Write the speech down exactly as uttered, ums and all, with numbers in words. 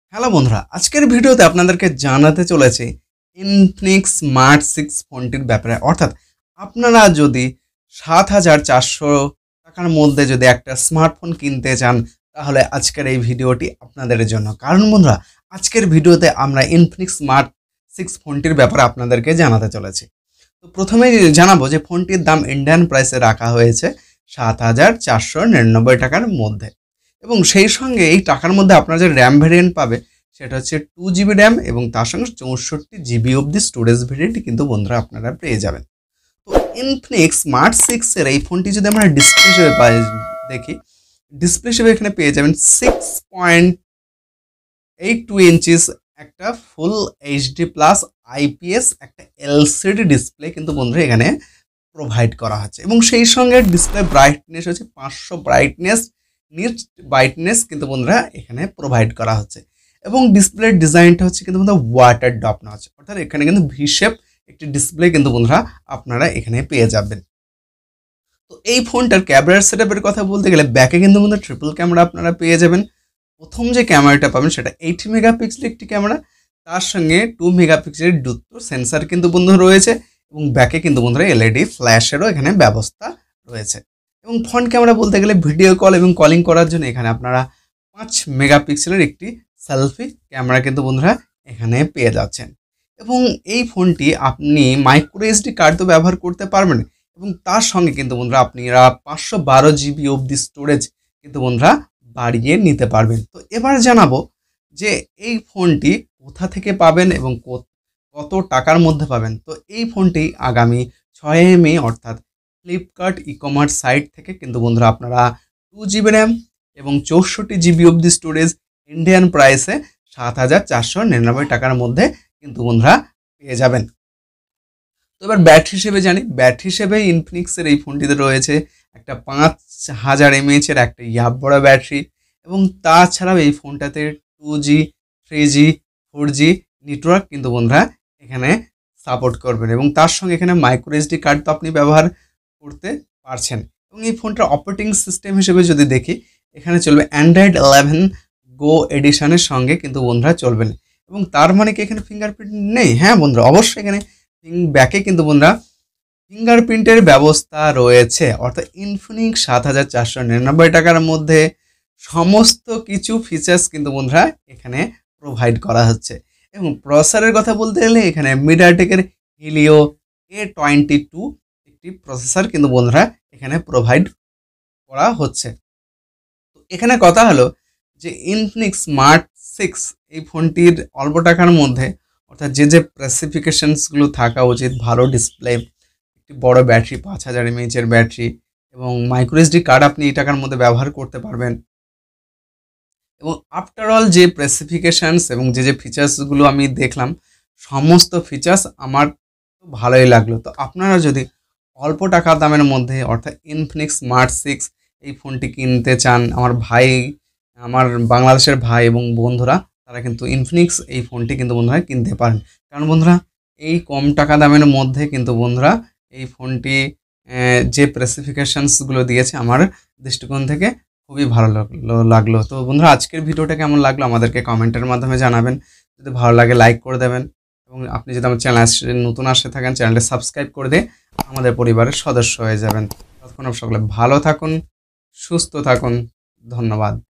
Hello বন্ধুরা, আজকের ভিডিওতে আপনাদেরকে জানাতে চলেছি ইনফিনিক্স স্মার্ট সিক্স ফোনটির ব্যাপারে। অর্থাৎ আপনারা যদি সাত হাজার চারশো টাকার মধ্যে যদি একটা স্মার্টফোন কিনতে চান, তাহলে আজকের এই ভিডিওটি আপনাদের জন্য। কারণ বন্ধুরা, আজকের ভিডিওতে আমরা ইনফিনিক্স স্মার্ট সিক্স ফোনটির ব্যাপারে আপনাদেরকে জানাতে চলেছি। তো প্রথমেই জানাবো যে ফোনটির দাম ইন্ডিয়ান প্রাইসে রাখা হয়েছে সাত হাজার চারশো নিরানব্বই টাকার মধ্যে, এবং সেই সঙ্গে এই টাকার মধ্যে আপনারা যে র্যাম ভেরিয়েন্ট পাবে সেটা হচ্ছে টু জিবি র্যাম, এবং তার সঙ্গে চৌষট্টি জিবি অবধি স্টোরেজ ভেরিয়েন্ট কিন্তু বন্ধুরা আপনারা পেয়ে যাবেন। তো ইনফিনিক্স স্মার্ট সিক্সের এই ফোনটি যদি আমরা ডিসপ্লে হিসেবে দেখি, ডিসপ্লে হিসেবে এখানে পেয়ে যাবেন six point eight two inches একটা ফুল এইচডি প্লাস আইপিএস একটা এলসিডি ডিসপ্লে কিন্তু বন্ধুরা এখানে প্রোভাইড করা হচ্ছে, এবং সেই সঙ্গে ডিসপ্লে ব্রাইটনেস হচ্ছে পাঁচশো ব্রাইটনেস নিট ব্রাইটনেস কিন্তু বন্ধুরা এখানে প্রোভাইড করা হচ্ছে, এবং ডিসপ্লের ডিজাইনটা হচ্ছে কিন্তু বন্ধুরা ওয়াটার ড্রপ না হচ্ছে, অর্থাৎ এখানে কিন্তু ভি শেপ একটি ডিসপ্লে কিন্তু বন্ধুরা আপনারা এখানে পেয়ে যাবেন। তো এই ফোনটার ক্যামেরার সেটআপের কথা বলতে গেলে ব্যাকে কিন্তু বন্ধুরা ট্রিপল ক্যামেরা আপনারা পেয়ে যাবেন। প্রথম যে ক্যামেরাটা পাবেন সেটা এইট মেগাপিক্সেলের একটি ক্যামেরা, তার সঙ্গে টু মেগাপিক্সেলের দুটো সেন্সার কিন্তু বন্ধু রয়েছে, এবং ব্যাকে কিন্তু বন্ধুরা এলইডি ফ্ল্যাশেরও এখানে ব্যবস্থা রয়েছে। এবং ফ্রন্ট ক্যামেরা বলতে গেলে ভিডিও কল এবং কলিং করার জন্য এখানে আপনারা পাঁচ মেগাপিক্সেলের একটি সেলফি ক্যামেরা কিন্তু বন্ধুরা এখানে পেয়ে যাচ্ছেন, এবং এই ফোনটি আপনি মাইক্রো এসডি কার্ড তো ব্যবহার করতে পারবেন, এবং তার সঙ্গে কিন্তু বন্ধুরা আপনারা পাঁচশো বারো জিবি অবধি স্টোরেজ কিন্তু বন্ধুরা বাড়িয়ে নিতে পারবেন। তো এবার জানাবো যে এই ফোনটি কোথা থেকে পাবেন এবং কত টাকার মধ্যে পাবেন। তো এই ফোনটি আগামী ছয় মে অর্থাৎ ফ্লিপকার্ট ই কমার্স সাইট থেকে কিন্তু বন্ধুরা আপনারা টু জিবি র্যাম এবং চৌষট্টি জিবি অবধি স্টোরেজ ইন্ডিয়ান প্রাইসে সাত হাজার চারশো নিরানব্বই টাকার মধ্যে কিন্তু বন্ধুরা পেয়ে যাবেন। তো এবার ব্যাটারি হিসেবে জানি, ব্যাটারি হিসেবে ইনফিনিক্সের এই ফোনটিতে রয়েছে একটা পাঁচ হাজার এমএএচের একটা ইয়াব বড় ব্যাটারি, এবং তাছাড়াও এই ফোনটাতে two G three G four G network কিন্তু বন্ধুরা এখানে সাপোর্ট করবেন, এবং তার সঙ্গে এখানে মাইক্রো এসডি কার্ড তো আপনি ব্যবহার করতে পারছেন। এবং এই ফোনটার অপারেটিং সিস্টেম হিসেবে যদি দেখি, এখানে চলবে অ্যান্ড্রয়েড ইলেভেন গো এডিশনের সঙ্গে কিন্তু বন্ধুরা চলবেন, এবং তার মানে কি এখানে ফিঙ্গারপ্রিন্ট নেই? হ্যাঁ বন্ধুরা, অবশ্যই এখানে ব্যাকে কিন্তু বন্ধুরা ফিঙ্গারপ্রিন্টের ব্যবস্থা রয়েছে, অর্থাৎ ইনফিনিক্স সাত হাজার চারশো নিরানব্বই টাকার মধ্যে সমস্ত কিছু ফিচার্স কিন্তু বন্ধুরা এখানে প্রোভাইড করা হচ্ছে। এবং প্রসেসরের কথা বলতে গেলে এখানে মিডিয়াটেকের হিলিও এ টোয়েন্টি টু একটি প্রসেসর কিন্তু বন্ধুরা এখানে প্রোভাইড করা হচ্ছে। তো এখানে কথা হলো যে ইনফিনিক্স স্মার্ট সিক্স এই ফোনটির অল্প টাকার মধ্যে, অর্থাৎ যে যে স্পেসিফিকেশনসগুলো থাকা উচিত, ভালো ডিসপ্লে, একটি বড় ব্যাটারি পাঁচ হাজার এমএএচের ব্যাটারি, এবং মাইক্রো এসডি কার্ড আপনি এই টাকার মধ্যে ব্যবহার করতে পারবেন, এবং আফটার অল যে স্পেসিফিকেশনস এবং যে যে ফিচার্সগুলো আমি দেখলাম, সমস্ত ফিচার্স আমার ভালোই লাগলো। তো আপনারা যদি অল্প টাকা দামের মধ্যে অর্থাৎ ইনফিনিক্স স্মার্ট সিক্স এই ফোনটি কিনতে চান, আমার ভাই, আমার বাংলাদেশের ভাই এবং বন্ধুরা তারা কিন্তু ইনফিনিক্স এই ফোনটি কিন্তু বন্ধুরা কিনতে পারেন। কারণ বন্ধুরা এই কম টাকা দামের মধ্যে কিন্তু বন্ধুরা এই ফোনটি যে স্পেসিফিকেশনসগুলো দিয়েছে আমার দৃষ্টিকোণ থেকে খুবই ভালো লাগলো লাগলো তো বন্ধুরা, আজকের ভিডিওটা কেমন লাগলো আমাদেরকে কমেন্টের মাধ্যমে জানাবেন। যদি ভালো লাগে লাইক করে দেবেন, এবং আপনি যদি আমার চ্যানেল নতুন আসে থাকেন চ্যানেলটা সাবস্ক্রাইব করে দিয়ে আমাদের পরিবারের সদস্য হয়ে যাবেন। ততক্ষণ সকলে ভালো থাকুন, সুস্থ থাকুন, ধন্যবাদ।